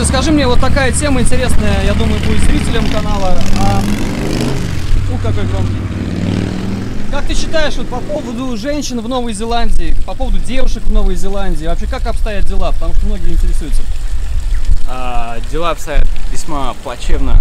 Володя, скажи мне, вот такая тема интересная, я думаю, будет зрителям канала. Какой громкий. Как ты считаешь, вот по поводу женщин в Новой Зеландии, по поводу девушек в Новой Зеландии, вообще как обстоят дела? Потому что многие интересуются. Дела обстоят весьма плачевно.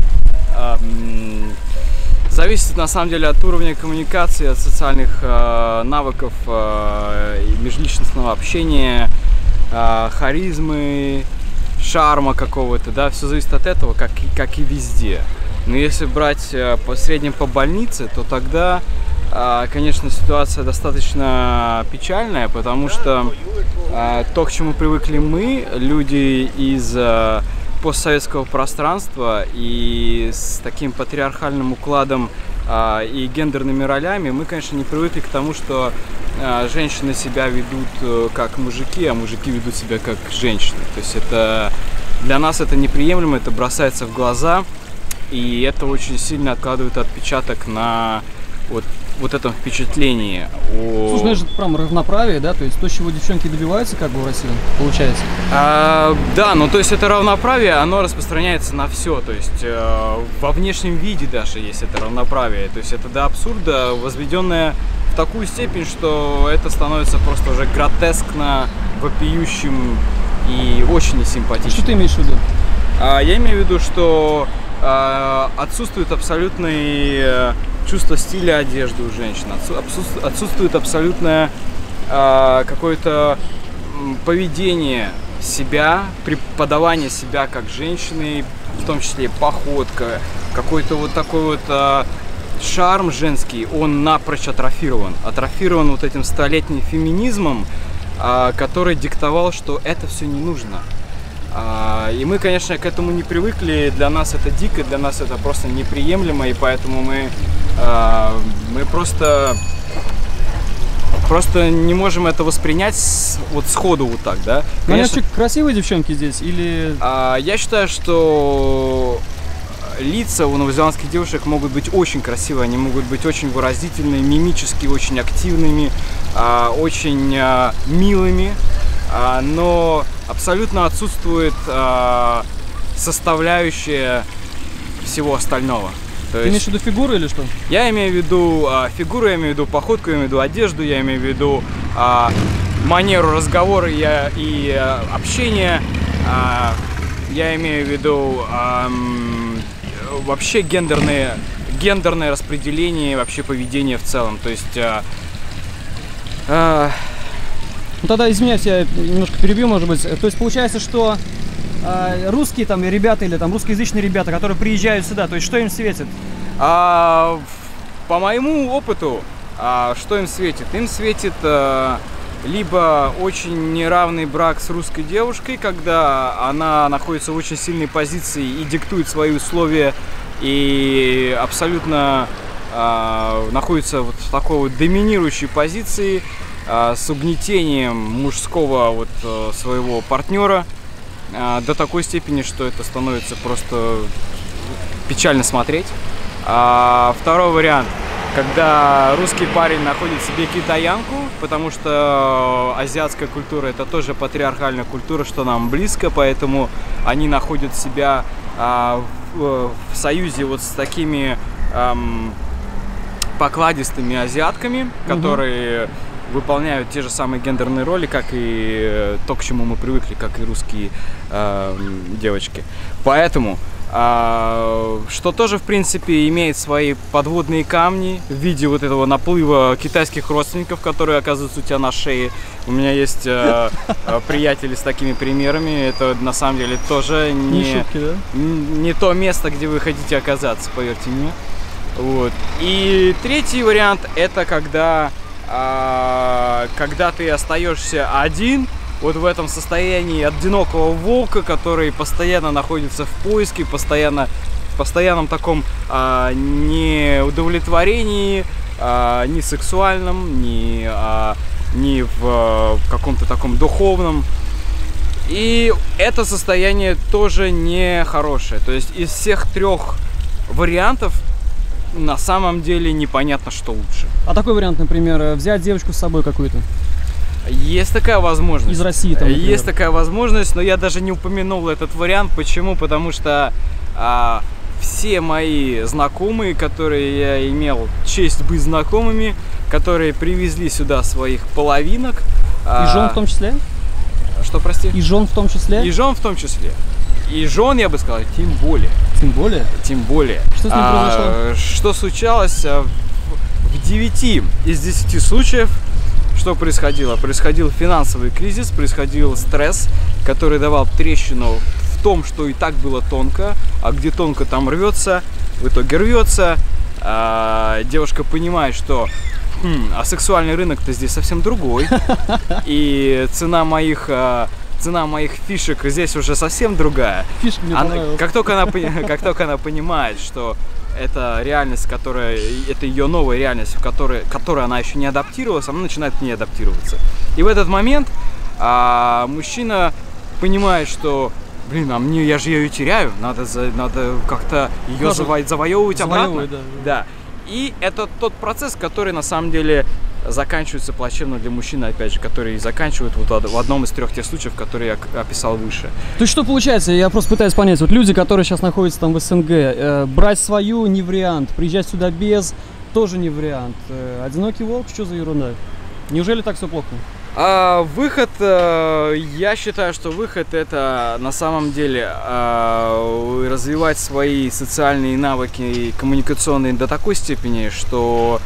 Зависит на самом деле от уровня коммуникации, от социальных навыков, межличностного общения, харизмы, шарма какого-то, да, все зависит от этого, как и везде. Но если брать в среднем по больнице, то тогда, конечно, ситуация достаточно печальная, потому что то, к чему привыкли мы, люди из постсоветского пространства и с таким патриархальным укладом и гендерными ролями, мы, конечно, не привыкли к тому, что женщины себя ведут как мужики, а мужики ведут себя как женщины. То есть это для нас это неприемлемо, это бросается в глаза, и это очень сильно откладывает отпечаток на вот этом впечатлении. Слушай, ну это же прям равноправие, да? То есть то, чего девчонки добиваются, как бы в России, получается? Да, ну то есть это равноправие, оно распространяется на все. То есть во внешнем виде даже есть это равноправие. То есть это до абсурда возведенное в такую степень, что это становится просто уже гротескно вопиющим и очень несимпатичным. Что ты имеешь в виду? Я имею в виду, что отсутствует абсолютное чувство стиля одежды у женщин, отсутствует абсолютное какое-то поведение себя, преподавание себя как женщины, в том числе походка, какой-то вот такой вот шарм женский, он напрочь атрофирован вот этим столетним феминизмом, который диктовал, что это все не нужно. И мы, конечно, к этому не привыкли, для нас это дико, для нас это просто неприемлемо, и поэтому мы просто не можем это воспринять вот сходу вот так, да. Но они вообще красивые девчонки здесь или... Я считаю, что лица у новозеландских девушек могут быть очень красивые, они могут быть очень выразительными, мимически очень активными, очень милыми. Но абсолютно отсутствует составляющая всего остального. Ты имеешь в виду фигуру или что? Я имею в виду фигуру, я имею в виду походку, я имею в виду одежду, я имею в виду манеру разговора и общения, я имею в виду вообще гендерное распределение, вообще поведение в целом. То есть... Ну тогда, извиняюсь, я немножко перебью, может быть. То есть получается, что русские там ребята или там русскоязычные ребята, которые приезжают сюда, то есть что им светит? По моему опыту, что им светит? Им светит либо очень неравный брак с русской девушкой, когда она находится в очень сильной позиции и диктует свои условия, и абсолютно находится вот в такой вот доминирующей позиции, с угнетением мужского вот своего партнера до такой степени, что это становится просто печально смотреть. Второй вариант, когда русский парень находит себе китаянку, потому что азиатская культура это тоже патриархальная культура, что нам близко, поэтому они находят себя в союзе вот с такими покладистыми азиатками, которые выполняют те же самые гендерные роли, как и то, к чему мы привыкли, как и русские девочки. Поэтому, что тоже, в принципе, имеет свои подводные камни в виде вот этого наплыва китайских родственников, которые оказываются у тебя на шее. У меня есть приятели с такими примерами. Это, на самом деле, тоже не то место, где вы хотите оказаться, поверьте мне. Вот. И третий вариант, это когда ты остаешься один, вот в этом состоянии одинокого волка, который постоянно находится в поиске, в постоянном таком неудовлетворении, ни сексуальном, ни в каком-то таком духовном. И это состояние тоже не хорошее. То есть из всех трех вариантов на самом деле непонятно, что лучше. А такой вариант, например, взять девочку с собой какую-то? Есть такая возможность. Из России там, например. Есть такая возможность, но я даже не упомянул этот вариант. Почему? Потому что все мои знакомые, которые я имел честь быть знакомыми, которые привезли сюда своих половинок. И жен в том числе? Что, прости? И жен в том числе? И жен в том числе. И жен, я бы сказал, тем более. Тем более? Тем более. Что с ним произошло? Что случалось в 9 из 10 случаев? Что происходило? Происходил финансовый кризис, происходил стресс, который давал трещину в том, что и так было тонко, а где тонко, там рвется, в итоге рвется. Девушка понимает, что сексуальный рынок-то здесь совсем другой, и цена моих фишек здесь уже совсем другая. Фишка мне понравилась. Как только она понимает, что это реальность, это ее новая реальность, в которой она еще не адаптировалась, она начинает к ней адаптироваться. И в этот момент мужчина понимает, что, я же ее теряю, надо как-то ее завоевывать обратно. Да. И это тот процесс, который на самом деле заканчивается плачевно для мужчины, опять же, который заканчивает в одном из 3 тех случаев, которые я описал выше. То есть что получается? Я просто пытаюсь понять. Вот люди, которые сейчас находятся там в СНГ, брать свою не вариант, приезжать сюда без тоже не вариант. Одинокий волк, что за ерунда? Неужели так все плохо? Выход, я считаю, что выход — это на самом деле развивать свои социальные навыки и коммуникационные до такой степени, что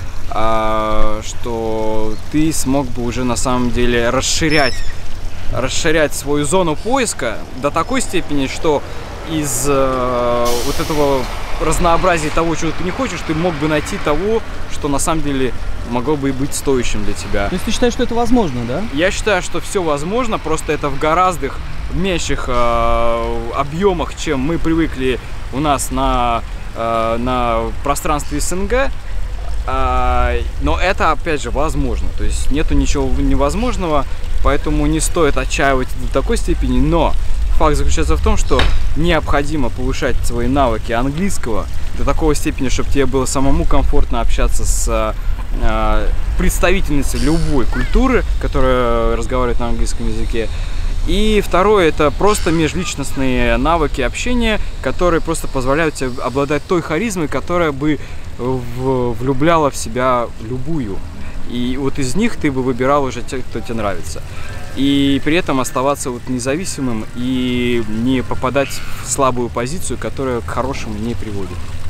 ты смог бы уже на самом деле расширять свою зону поиска до такой степени, что из вот этого разнообразия того, чего ты не хочешь, ты мог бы найти того, что на самом деле могло бы и быть стоящим для тебя. То есть ты считаешь, что это возможно, да? Я считаю, что все возможно, просто это в гораздо меньших объемах, чем мы привыкли у нас на пространстве СНГ. Но это, опять же, возможно. То есть нету ничего невозможного, поэтому не стоит отчаивать до такой степени. Но факт заключается в том, что необходимо повышать свои навыки английского до такой степени, чтобы тебе было самому комфортно общаться с представительницей любой культуры, которая разговаривает на английском языке. И второе — это просто межличностные навыки общения, которые просто позволяют тебе обладать той харизмой, которая бы влюбляла в себя любую. И вот из них ты бы выбирал уже тех, кто тебе нравится. И при этом оставаться независимым и не попадать в слабую позицию, которая к хорошему не приводит.